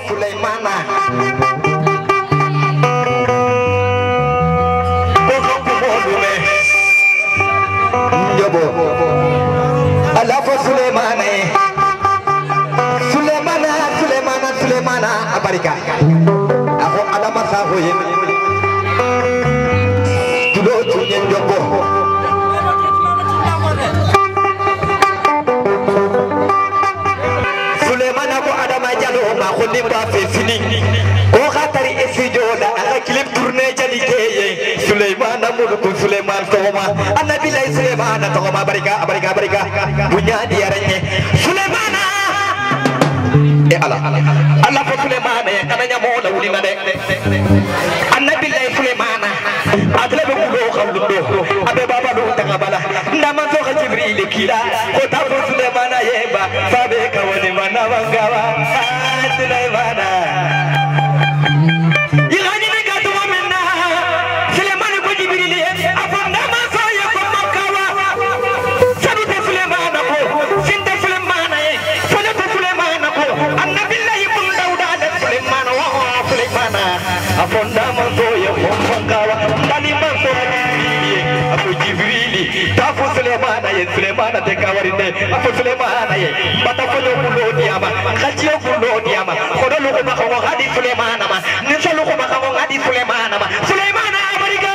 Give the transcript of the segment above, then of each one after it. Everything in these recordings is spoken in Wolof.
Sulaimana Alafo Sulaimana Sulaimana abarika ako adama saho yen tudo tunyen jombo Sulaimana ko adama jalo ma ko limba fe fini ko khatari e studio da ala clip tourner jali keye Sulaimana mulku Sulaiman toma annabi lay Sulaimana toma barika bunya diaranye Sulaimana e Allah fa Sulaimana ya kana nyamo da wuli na de annabi lay Sulaimana adla be ko xamdu do abe baba do ta bala ndama so ka Jibril kila ko ta fa Sulaimana yeba fa be ka wani mana wangawa Sulaimana Afonda manto ya fonkawa ndani manto afu Jibrili tafu Sulaimana ya Sulaimana te kawarinde afu Sulaimana ya bata fonyo kulo diama khachiyo kulo diama kodo luko mako hadi Sulaimana ma nisha luko mako hadi Sulaimana ma Sulaimana abarika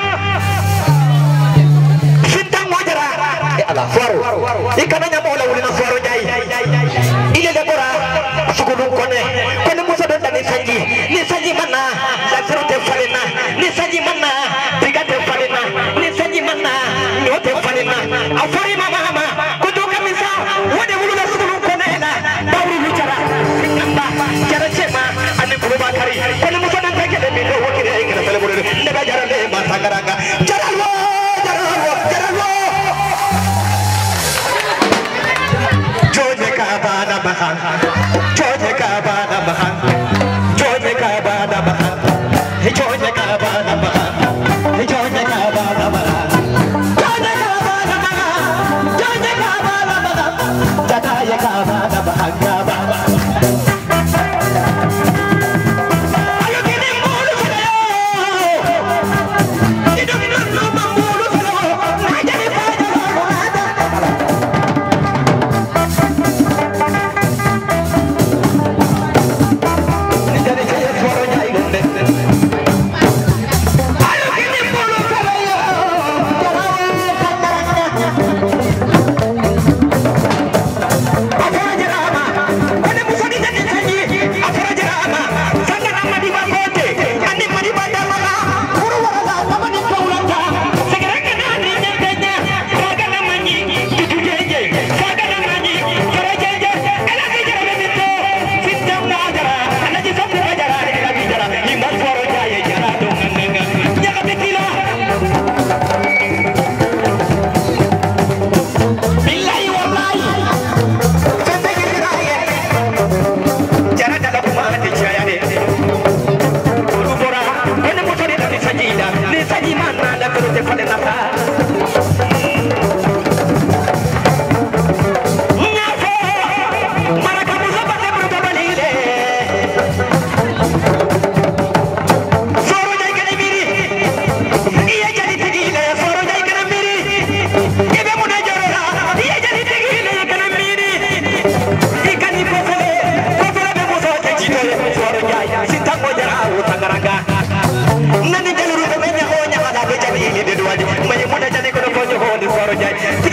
sinta mojara ala faro ikana nya mola wulina faro jai ile de bora sugulu kone musa don dani sanji mana Sirute falena, ni sanji mana, brigade falena, ni sanji mana, nyote falena. Afari mama, kutoka misa, wade wulula sulu konela, bauru luchara, ngamba, jara chema, ane kuruba kari. Kone musa don takele milo wakire ikira sale bulu, neba jara le masangaranga, jaralo. Joje kabana bahan, Joje kabana bahan, Joje kabana bahan. Joje kabana bahan, Joje kabana bahan, Joje kabana bahan, Joje kabana bahan, Jadaye kabana bahan, kabana. Ayo kini mulu selo, hidup nama mulu selo, jadi pada ada. Jadi saya suaranya ini. Nani jaluru be nya ho nya ada be jani ni de duwaji may mu da jani ko do ko joho ni soro jay